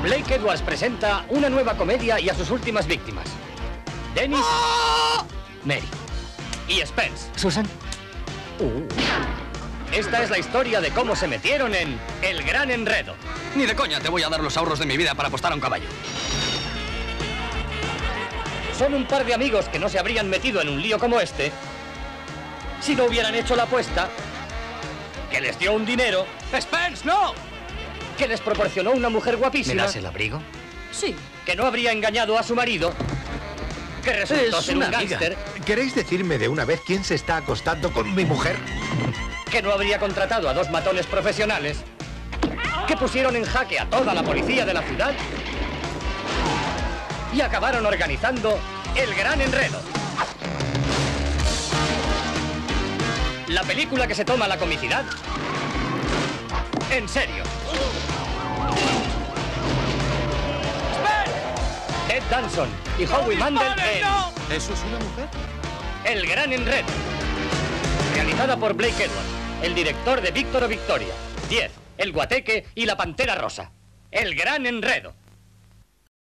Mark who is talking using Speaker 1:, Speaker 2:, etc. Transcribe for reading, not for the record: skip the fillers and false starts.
Speaker 1: Blake Edwards presenta una nueva comedia y a sus últimas víctimas. Dennis, Mary y Spence.
Speaker 2: ¿Susan?
Speaker 1: Esta es la historia de cómo se metieron en El Gran Enredo.
Speaker 3: Ni de coña te voy a dar los ahorros de mi vida para apostar a un caballo.
Speaker 1: Son un par de amigos que no se habrían metido en un lío como este si no hubieran hecho la apuesta, que les dio un dinero.
Speaker 3: ¡Spence, no!
Speaker 1: Que les proporcionó una mujer guapísima.
Speaker 2: ¿Me das el abrigo?
Speaker 4: Sí.
Speaker 1: Que no habría engañado a su marido. Que resultó ser un
Speaker 2: una amiga.
Speaker 1: gángster.
Speaker 5: ¿Queréis decirme de una vez quién se está acostando con mi mujer?
Speaker 1: Que no habría contratado a 2 matones profesionales. Que pusieron en jaque a toda la policía de la ciudad. Y acabaron organizando El Gran Enredo. La película que se toma la comicidad en serio. Ted Danson y Howie Mandel en
Speaker 3: ¿Eso es una mujer?
Speaker 1: El Gran Enredo. Realizada por Blake Edwards, el director de Víctor o Victoria, 10, El Guateque y La Pantera Rosa. El Gran Enredo.